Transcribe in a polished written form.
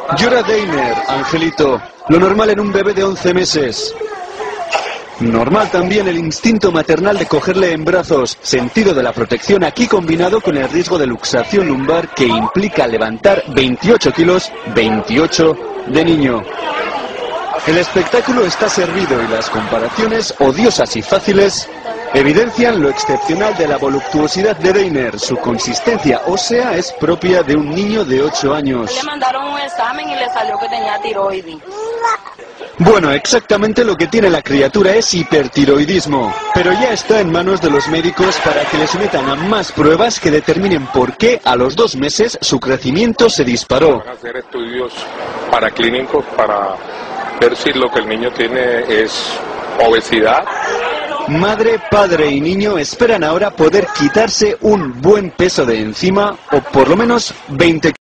Llora Deiner, Angelito. Lo normal en un bebé de 11 meses. Normal también el instinto maternal de cogerle en brazos, sentido de la protección aquí combinado con el riesgo de luxación lumbar que implica levantar 28 kilos, 28 de niño. El espectáculo está servido y las comparaciones odiosas y fáciles evidencian lo excepcional de la voluptuosidad de Deiner. Su consistencia ósea es propia de un niño de 8 años. Le mandaron un examen y le salió que tenía tiroides. Bueno, exactamente lo que tiene la criatura es hipertiroidismo, pero ya está en manos de los médicos para que le sometan a más pruebas que determinen por qué a los 2 meses su crecimiento se disparó. Van a hacer estudios paraclínicos para ver si lo que el niño tiene es obesidad. Madre, padre y niño esperan ahora poder quitarse un buen peso de encima, o por lo menos 20 kilos.